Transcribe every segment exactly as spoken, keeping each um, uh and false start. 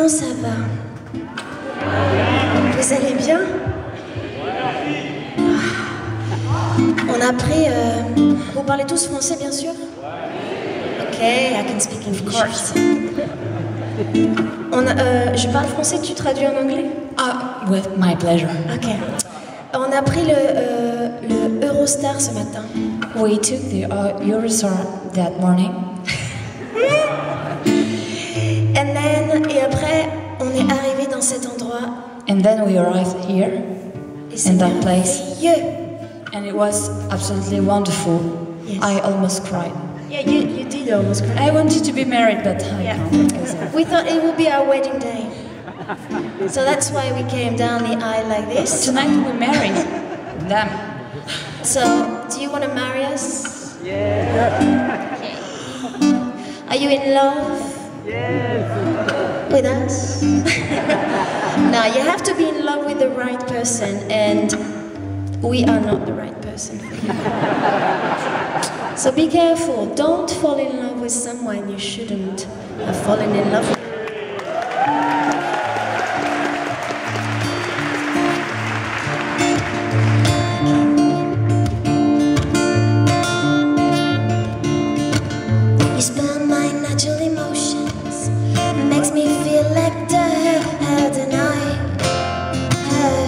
Comment ça va? Vous allez bien? On a appris... Euh... Vous parlez tous français, bien sûr? Ok, I can speak English. Of course. On a, euh, je parle français, tu traduis en anglais? Ah, with my pleasure. Ok. On a pris le, euh, le Eurostar ce matin. We took the uh, Eurostar that morning. And then, et après, on est arrivé dans cet endroit. And then we arrived here, in that place. Merveilleux. And it was absolutely wonderful. Yes. I almost cried. Yeah, you, you did almost cry. I wanted to be married, but I Yeah. can't. We thought it would be our wedding day. So that's why we came down the aisle like this. Tonight we're married. Damn. So, do you want to marry us? Yeah. Okay. Are you in love? Yes. With us? Now, you have to be in love with the right person, and we are not the right person for you. So be careful. Don't fall in love with someone you shouldn't have fallen in love with. You spurn my natural emotions, makes me feel like dirt. How deny her?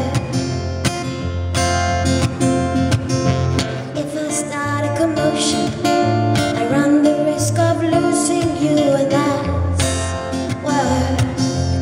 If I start a commotion, I run the risk of losing you, and that's worse.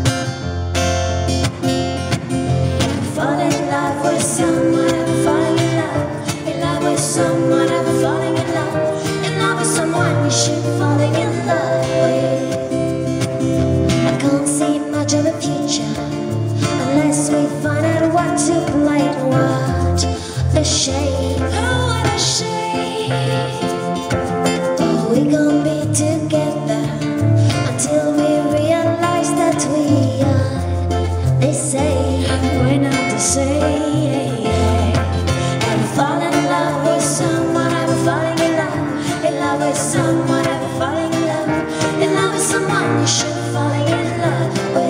Falling in love with someone, I'm falling in love. In love with someone, I'm falling in love. In love with someone we should falling in love with. I can't see much of a future unless we find out what to blame. What a shame, oh what a shame. Oh, we gon' be together until we realize that we are the same. We're not the same. I'm falling in love with someone, I'm falling in love. In love with someone, I'm falling in love. In love with someone you should falling in love with.